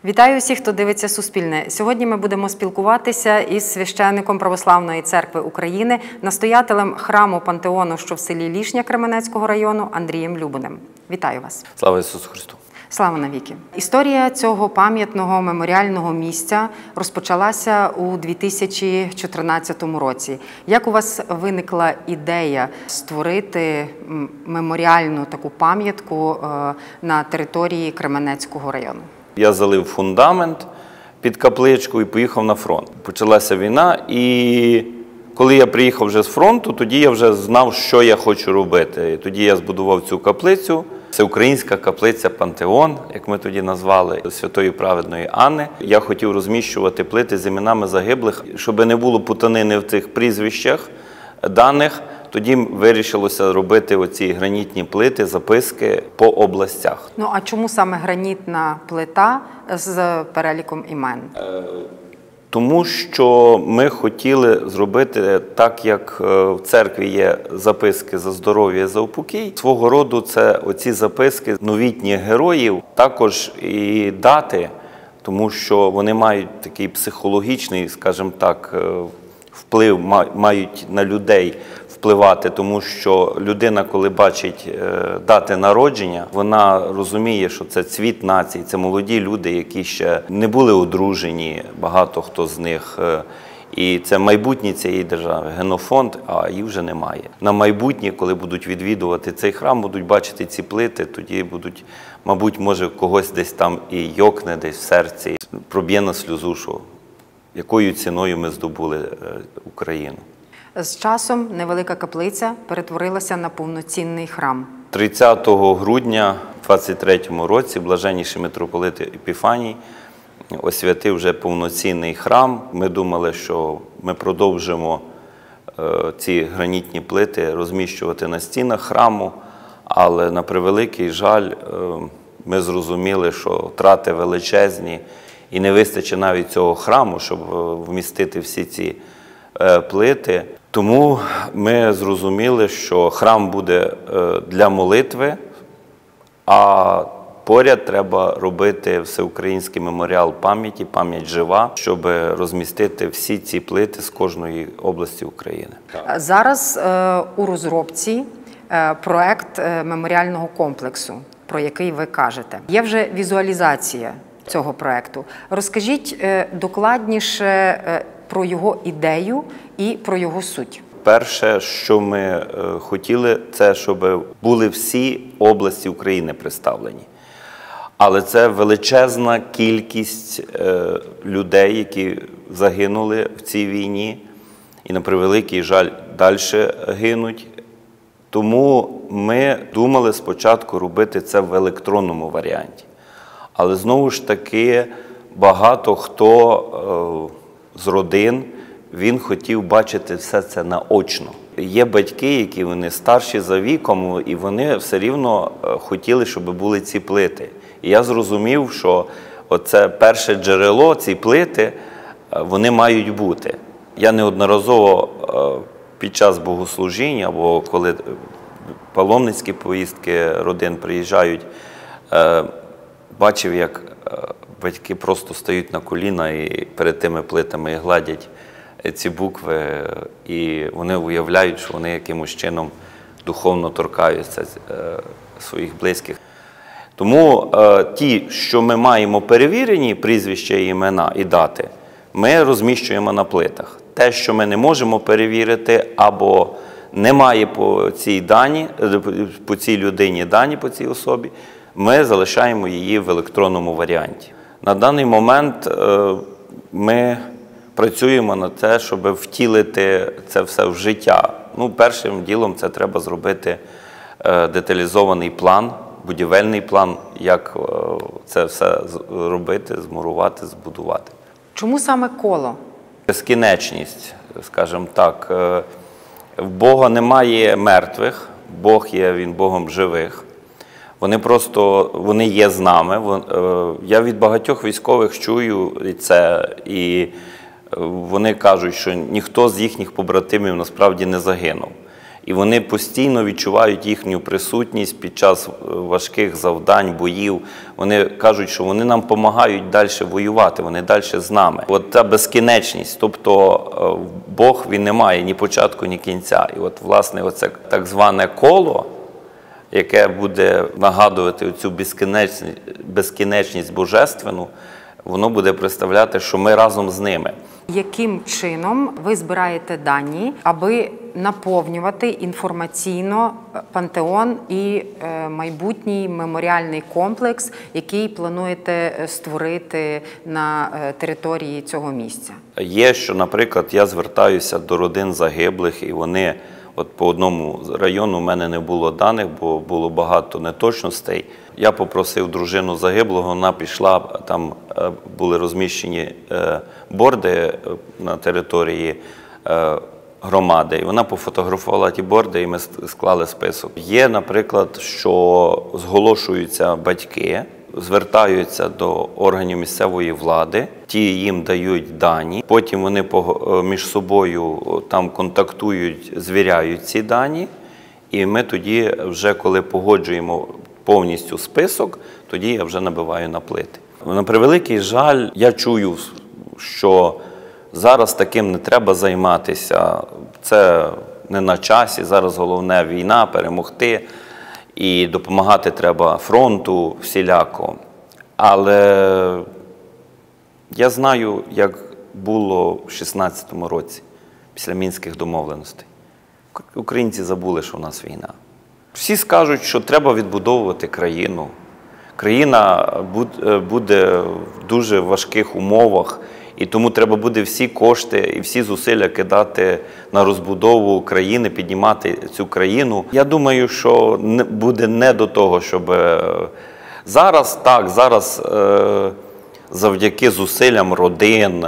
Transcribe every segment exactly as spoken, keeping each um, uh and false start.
Вітаю всіх, хто дивиться Суспільне. Сьогодні ми будемо спілкуватися із священником Православної церкви України, настоятелем храму Пантеону, що в селі Лішня Кременецького району, Андрієм Любиним. Вітаю вас. Слава Ісусу Христу. Слава навіки. Історія цього пам'ятного меморіального місця розпочалася у дві тисячі чотирнадцятому році. Як у вас виникла ідея створити меморіальну таку пам'ятку на території Кременецького району? Я залив фундамент під капличку і поїхав на фронт. Почалася війна, і коли я приїхав вже з фронту, тоді я вже знав, що я хочу робити. І тоді я збудував цю каплицю. Це українська каплиця Пантеон, як ми тоді назвали, Святої Праведної Анни. Я хотів розміщувати плити з іменами загиблих, щоб не було путанини в цих прізвищах даних. Тоді вирішилося робити оці гранітні плити, записки по областях. Ну, а чому саме гранітна плита з переліком імен? Тому що ми хотіли зробити так, як в церкві є записки за здоров'я, за упокій. Свого роду це оці записки новітніх героїв, також і дати, тому що вони мають такий психологічний, скажімо так, вплив, мають на людей впливати, тому що людина, коли бачить дати народження, вона розуміє, що це цвіт нації, це молоді люди, які ще не були одружені, багато хто з них. І це майбутнє цієї держави, генофонд, а їх вже немає. На майбутнє, коли будуть відвідувати цей храм, будуть бачити ці плити, тоді будуть, мабуть, може когось десь там і йокне десь в серці, проб'є на сльозу, що якою ціною ми здобули Україну. З часом невелика каплиця перетворилася на повноцінний храм. тридцятого грудня двадцять третьому році блаженніший митрополит Епіфаній освятив вже повноцінний храм. Ми думали, що ми продовжимо ці гранітні плити розміщувати на стінах храму, але на превеликий жаль ми зрозуміли, що втрати величезні і не вистачить навіть цього храму, щоб вмістити всі ці плити. Тому ми зрозуміли, що храм буде для молитви, а поряд треба робити всеукраїнський меморіал пам'яті, пам'ять жива, щоб розмістити всі ці плити з кожної області України. Зараз у розробці проект меморіального комплексу, про який ви кажете. Є вже візуалізація цього проекту. Розкажіть докладніше про його ідею і про його суть. Перше, що ми хотіли, це щоб були всі області України представлені. Але це величезна кількість людей, які загинули в цій війні і, на превеликий жаль, далі гинуть. Тому ми думали спочатку робити це в електронному варіанті. Але знову ж таки багато хто з родин, він хотів бачити все це наочно. Є батьки, які вони старші за віком, і вони все рівно хотіли, щоб були ці плити. І я зрозумів, що оце перше джерело, ці плити, вони мають бути. Я неодноразово під час богослужіння, або коли паломницькі поїздки родин приїжджають, бачив, як батьки просто стають на коліна і перед тими плитами і гладять ці букви, і вони уявляють, що вони якимось чином духовно торкаються своїх близьких. Тому ті, що ми маємо перевірені, прізвища, імена і дати, ми розміщуємо на плитах. Те, що ми не можемо перевірити, або немає по цій дані, по цій людині дані, по цій особі, ми залишаємо її в електронному варіанті. На даний момент ми працюємо над те, щоб втілити це все в життя. Ну, першим ділом це треба зробити деталізований план, будівельний план, як це все робити, змурувати, збудувати. Чому саме коло? Безкінечність, скажімо так. В Бога немає мертвих, Бог є, Він Богом живих. Вони просто, вони є з нами. Я від багатьох військових чую це, і вони кажуть, що ніхто з їхніх побратимів насправді не загинув. І вони постійно відчувають їхню присутність під час важких завдань, боїв. Вони кажуть, що вони нам допомагають далі воювати, вони далі з нами. От та безкінечність, тобто Бог, він не має ні початку, ні кінця. І от, власне, оце так зване коло, яке буде нагадувати цю безкінечність, безкінечність божественну, воно буде представляти, що ми разом з ними. Яким чином ви збираєте дані, аби наповнювати інформаційно пантеон і майбутній меморіальний комплекс, який плануєте створити на території цього місця? Є, що, наприклад, я звертаюся до родин загиблих, і вони, от по одному району в мене не було даних, бо було багато неточностей. Я попросив дружину загиблого, вона пішла, там були розміщені борди на території громади, і вона пофотографувала ті борди, і ми склали список. Є, наприклад, що зголошуються батьки, звертаються до органів місцевої влади, ті їм дають дані, потім вони між собою там контактують, звіряють ці дані, і ми тоді вже, коли погоджуємо повністю список, тоді я вже набиваю на плити. На превеликий жаль, я чую, що зараз таким не треба займатися, це не на часі, зараз головне війна, перемогти, і допомагати треба фронту всіляко. Але я знаю, як було в шістнадцятому році, після Мінських домовленостей. Українці забули, що в нас війна. Всі скажуть, що треба відбудовувати країну. Країна буде в дуже важких умовах, і тому треба буде всі кошти і всі зусилля кидати на розбудову країни, піднімати цю країну. Я думаю, що буде не до того, щоб зараз, так, зараз завдяки зусиллям родин,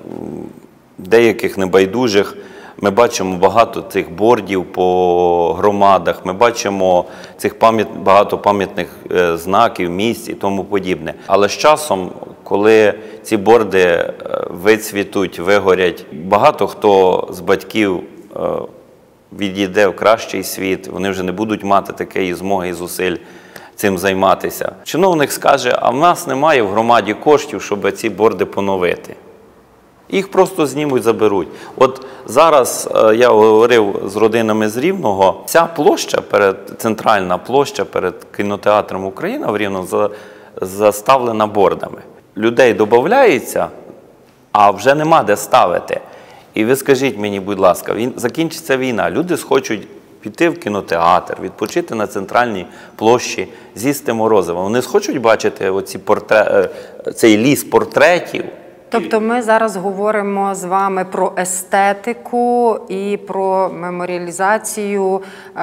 деяких небайдужих, ми бачимо багато цих бордів по громадах, ми бачимо цих пам'ят, багато пам'ятних знаків, місць і тому подібне. Але з часом, коли ці борди вицвітуть, вигорять, багато хто з батьків відійде в кращий світ, вони вже не будуть мати такої змоги і зусиль цим займатися. Чиновник скаже, а в нас немає в громаді коштів, щоб ці борди поновити. Їх просто знімуть, заберуть. От зараз я говорив з родинами з Рівного, ця площа, перед, центральна площа перед кінотеатром «Україна» в Рівному заставлена бордами. Людей додається, а вже нема де ставити. І ви скажіть мені, будь ласка, він, закінчиться війна, люди схочуть піти в кінотеатр, відпочити на центральній площі, з'їсти морозиво. Вони схочуть бачити оці портре... цей ліс портретів. Тобто ми зараз говоримо з вами про естетику і про меморіалізацію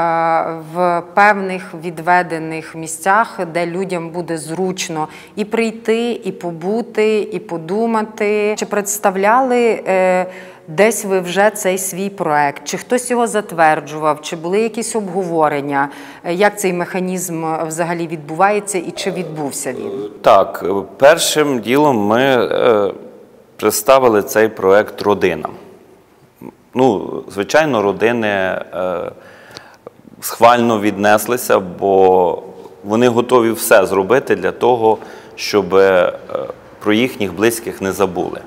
в певних відведених місцях, де людям буде зручно і прийти, і побути, і подумати. Чи представляли десь ви вже цей свій проект? Чи хтось його затверджував? Чи були якісь обговорення? Як цей механізм взагалі відбувається і чи відбувся він? Так, першим ділом ми представили цей проект родинам. Ну, звичайно, родини е, схвально віднеслися, бо вони готові все зробити для того, щоб е, про їхніх близьких не забули.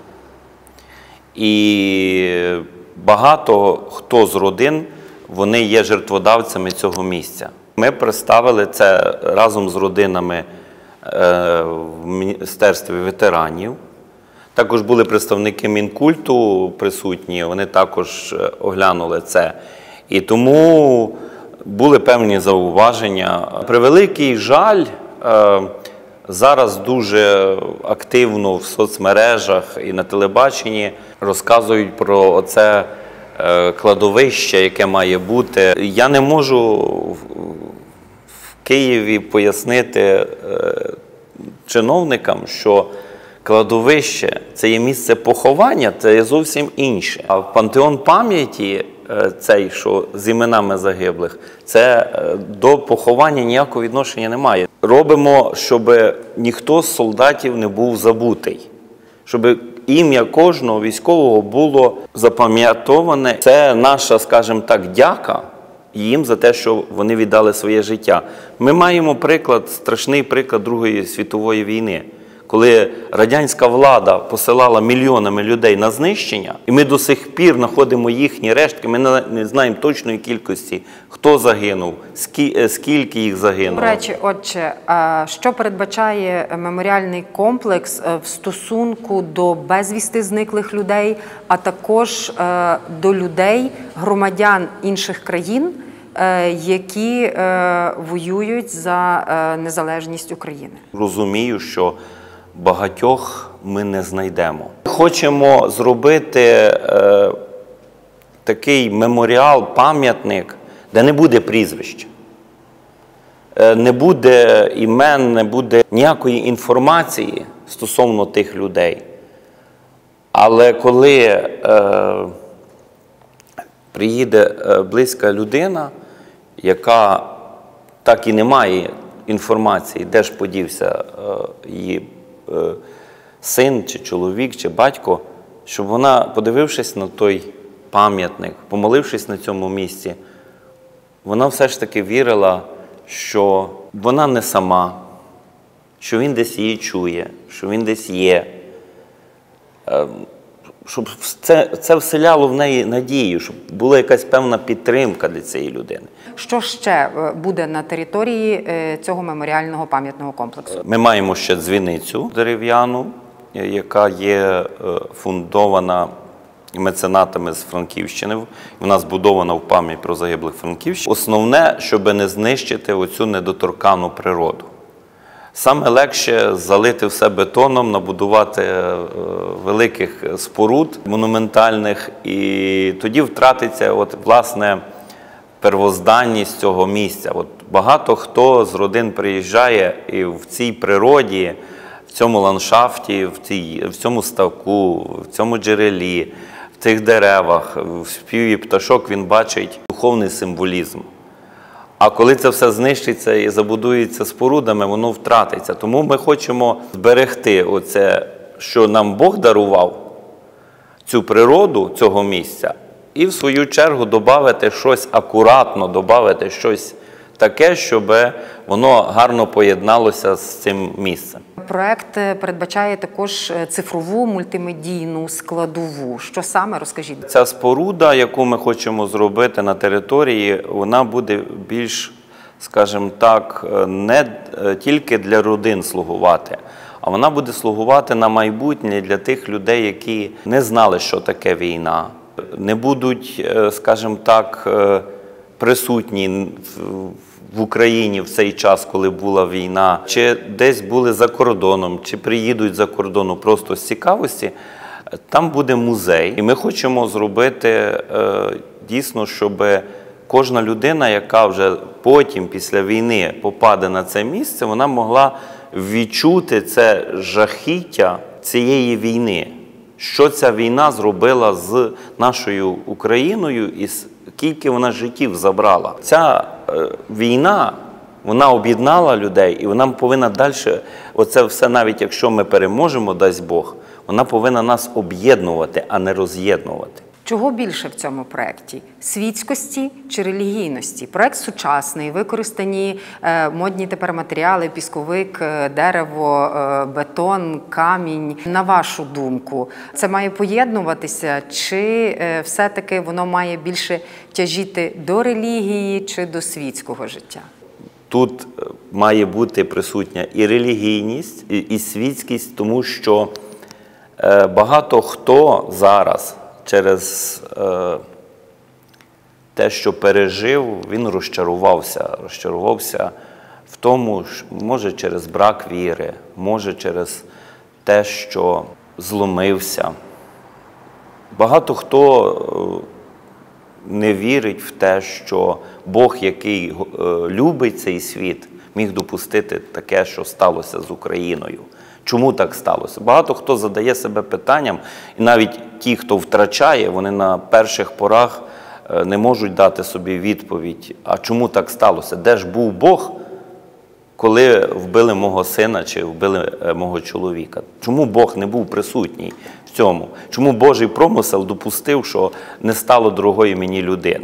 І багато хто з родин, вони є жертводавцями цього місця. Ми представили це разом з родинами е, в Міністерстві ветеранів. Також були представники Мінкульту присутні, вони також оглянули це. І тому були певні зауваження. Превеликий жаль, зараз дуже активно в соцмережах і на телебаченні розказують про оце кладовище, яке має бути. Я не можу в Києві пояснити чиновникам, що кладовище – це є місце поховання, це є зовсім інше. А в пантеон пам'яті, цей, що з іменами загиблих, це до поховання ніякого відношення немає. Робимо, щоб ніхто з солдатів не був забутий, щоб ім'я кожного військового було запам'ятоване. Це наша, скажімо так, дяка їм за те, що вони віддали своє життя. Ми маємо приклад, страшний приклад Другої світової війни, коли радянська влада посилала мільйонами людей на знищення, і ми до сих пір знаходимо їхні рештки, ми не знаємо точної кількості, хто загинув, скільки їх загинуло. До речі, отче, що передбачає меморіальний комплекс в стосунку до безвісти зниклих людей, а також до людей, громадян інших країн, які воюють за незалежність України? Розумію, що багатьох ми не знайдемо. Хочемо зробити е, такий меморіал, пам'ятник, де не буде прізвища, е, не буде імен, не буде ніякої інформації стосовно тих людей. Але коли е, приїде е, близька людина, яка так і не має інформації, де ж подівся е, її син, чи чоловік, чи батько, щоб вона, подивившись на той пам'ятник, помолившись на цьому місці, вона все ж таки вірила, що вона не сама, що він десь її чує, що він десь є. Щоб це, це вселяло в неї надію, щоб була якась певна підтримка для цієї людини. Що ще буде на території цього меморіального пам'ятного комплексу? Ми маємо ще дзвіницю дерев'яну, яка є фундована меценатами з Франківщини. Вона збудована в пам'ять про загиблих франківщин. Основне, щоб не знищити оцю недоторкану природу. Саме легше залити все бетоном, набудувати великих споруд монументальних, і тоді втратиться от, власне, первозданність цього місця. От багато хто з родин приїжджає і в цій природі, в цьому ландшафті, в, цій, в цьому ставку, в цьому джерелі, в цих деревах, в співі пташок він бачить духовний символізм. А коли це все знищиться і забудується спорудами, воно втратиться. Тому ми хочемо зберегти оце, що нам Бог дарував, цю природу цього місця, і в свою чергу додати щось акуратно, додати щось таке, щоб воно гарно поєдналося з цим місцем. Проект передбачає також цифрову мультимедійну складову. Що саме, розкажіть? Ця споруда, яку ми хочемо зробити на території, вона буде більш, скажімо так, не тільки для родин слугувати, а вона буде слугувати на майбутнє для тих людей, які не знали, що таке війна, не будуть, скажімо так, присутні в Україні в цей час, коли була війна, чи десь були за кордоном, чи приїдуть за кордону просто з цікавості, там буде музей. І ми хочемо зробити дійсно, щоб кожна людина, яка вже потім, після війни, попаде на це місце, вона могла відчути це жахіття цієї війни. Що ця війна зробила з нашою Україною і скільки вона життів забрала. Ця е, війна, вона об'єднала людей, і вона повинна далі, оце все, навіть якщо ми переможемо, дасть Бог, вона повинна нас об'єднувати, а не роз'єднувати. Чого більше в цьому проєкті? Світськості чи релігійності? Проєкт сучасний, використані е, модні тепер матеріали, пісковик, е, дерево, е, бетон, камінь. На вашу думку, це має поєднуватися, чи е, все-таки воно має більше тяжіти до релігії чи до світського життя? Тут має бути присутня і релігійність, і, і світськість, тому що е, багато хто зараз через е, те, що пережив, він розчарувався. Розчарувався в тому, що, може через брак віри, може через те, що зломився. Багато хто не вірить в те, що Бог, який е, любить цей світ, міг допустити таке, що сталося з Україною. Чому так сталося? Багато хто задає себе питанням, і навіть ті, хто втрачає, вони на перших порах не можуть дати собі відповідь, а чому так сталося? Де ж був Бог, коли вбили мого сина чи вбили мого чоловіка? Чому Бог не був присутній в цьому? Чому Божий промисел допустив, що не стало дорогої мені людини?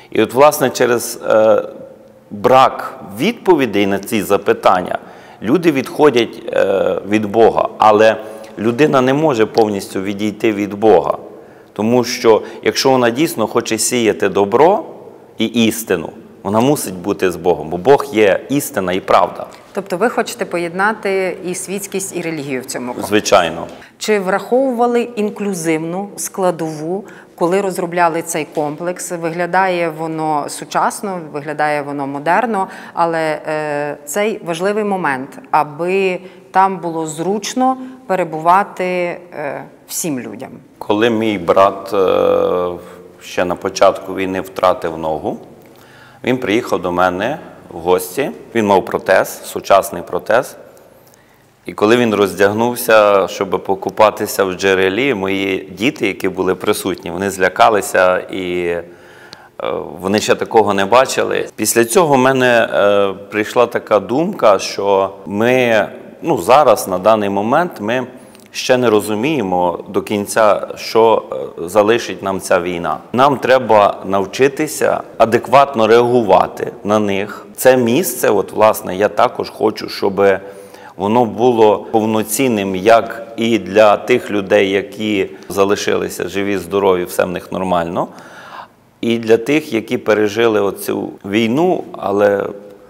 І от, власне, через е, брак відповідей на ці запитання люди відходять е, від Бога. Але людина не може повністю відійти від Бога. Тому що, якщо вона дійсно хоче сіяти добро і істину, вона мусить бути з Богом, бо Бог є істина і правда. Тобто ви хочете поєднати і світськість, і релігію в цьому контексті? Звичайно. Чи враховували інклюзивну складову, коли розробляли цей комплекс? Виглядає воно сучасно, виглядає воно модерно, але е, цей важливий момент, аби там було зручно перебувати е, всім людям. Коли мій брат е, ще на початку війни втратив ногу, він приїхав до мене в гості, він мав протез, сучасний протез. І коли він роздягнувся, щоб покупатися в джерелі, мої діти, які були присутні, вони злякалися і е, вони ще такого не бачили. Після цього в мене е, прийшла така думка, що ми, ну зараз, на даний момент, ми ще не розуміємо до кінця, що залишить нам ця війна. Нам треба навчитися адекватно реагувати на них. Це місце, от, власне, я також хочу, щоб воно було повноцінним як і для тих людей, які залишилися живі, здорові, все в них нормально, і для тих, які пережили оцю війну, але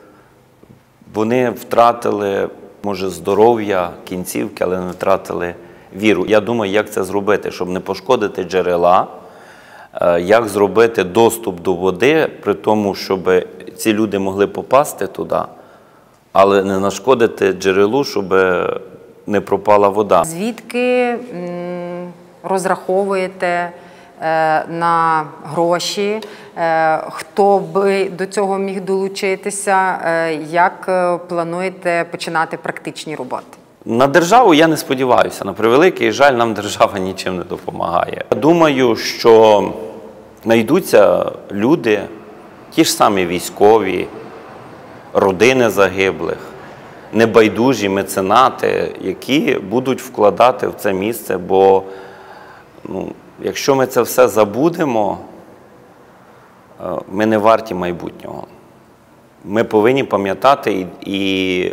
вони втратили, може, здоров'я, кінцівки, але не втратили віру. Я думаю, як це зробити, щоб не пошкодити джерела, як зробити доступ до води, при тому, щоб ці люди могли попасти туди, але не нашкодити джерелу, щоб не пропала вода. Звідки м, розраховуєте е, на гроші? Е, хто би до цього міг долучитися? Е, як е, плануєте починати практичні роботи? На державу я не сподіваюся. На превеликий жаль, нам держава нічим не допомагає. Я думаю, що знайдуться люди, ті ж самі військові, родини загиблих, небайдужі меценати, які будуть вкладати в це місце, бо ну, якщо ми це все забудемо, ми не варті майбутнього. Ми повинні пам'ятати і, і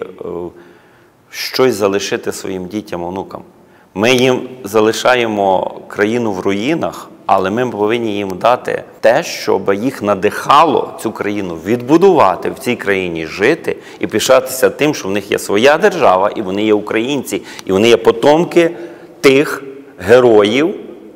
щось залишити своїм дітям, онукам. Ми їм залишаємо країну в руїнах, але ми повинні їм дати те, щоб їх надихало цю країну відбудувати, в цій країні жити і пишатися тим, що в них є своя держава, і вони є українці, і вони є потомки тих героїв,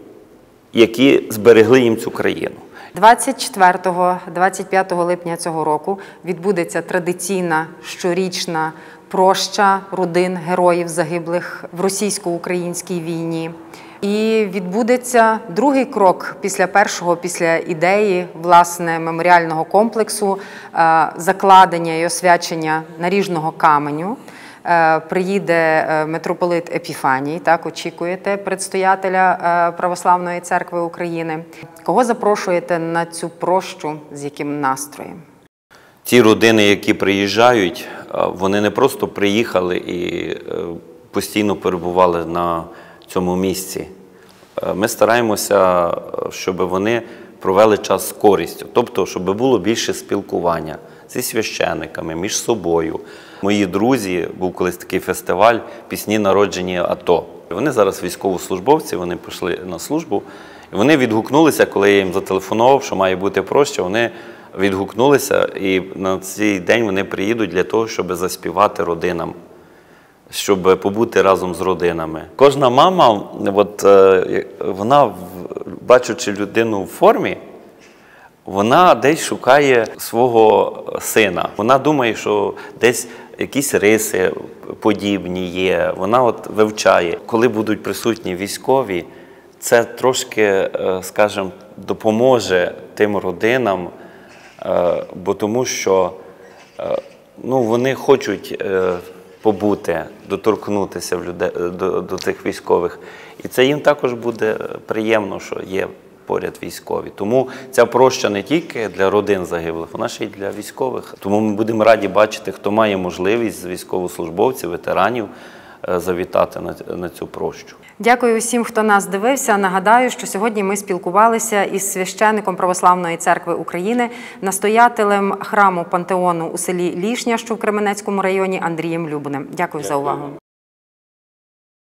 які зберегли їм цю країну. двадцять четвертого - двадцять п'ятого липня цього року відбудеться традиційна щорічна проща родин героїв, загиблих в російсько-українській війні. І відбудеться другий крок після першого, після ідеї, власне, меморіального комплексу, закладення і освячення наріжного каменю. Приїде митрополит Епіфаній, так, очікуєте, предстоятеля Православної церкви України. Кого запрошуєте на цю прощу, з яким настроєм? Ті родини, які приїжджають, вони не просто приїхали і постійно перебували на цьому місці. Ми стараємося, щоб вони провели час з користю, тобто, щоб було більше спілкування зі священниками, між собою. Мої друзі, був колись такий фестиваль «Пісні, народжені АТО». Вони зараз військовослужбовці, вони пішли на службу. І вони відгукнулися, коли я їм зателефонував, що має бути проща, вони відгукнулися, і на цей день вони приїдуть для того, щоб заспівати родинам, щоб побути разом з родинами. Кожна мама, от, вона, бачучи людину в формі, вона десь шукає свого сина. Вона думає, що десь якісь риси подібні є. Вона от вивчає. Коли будуть присутні військові, це трошки, скажімо, допоможе тим родинам, бо тому що ну, вони хочуть побути, доторкнутися в людей, до, до тих військових. І це їм також буде приємно, що є поряд військові. Тому ця проща не тільки для родин загиблих, вона ще й для військових. Тому ми будемо раді бачити, хто має можливість з військовослужбовців, ветеранів завітати на, на цю прощу. Дякую усім, хто нас дивився. Нагадаю, що сьогодні ми спілкувалися із священником Православної церкви України, настоятелем храму Пантеону у селі Лішня, що в Кременецькому районі, Андрієм Любним. Дякую, Дякую. за увагу.